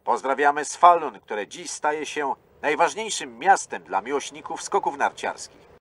Pozdrawiamy z Falun, które dziś staje się najważniejszym miastem dla miłośników skoków narciarskich.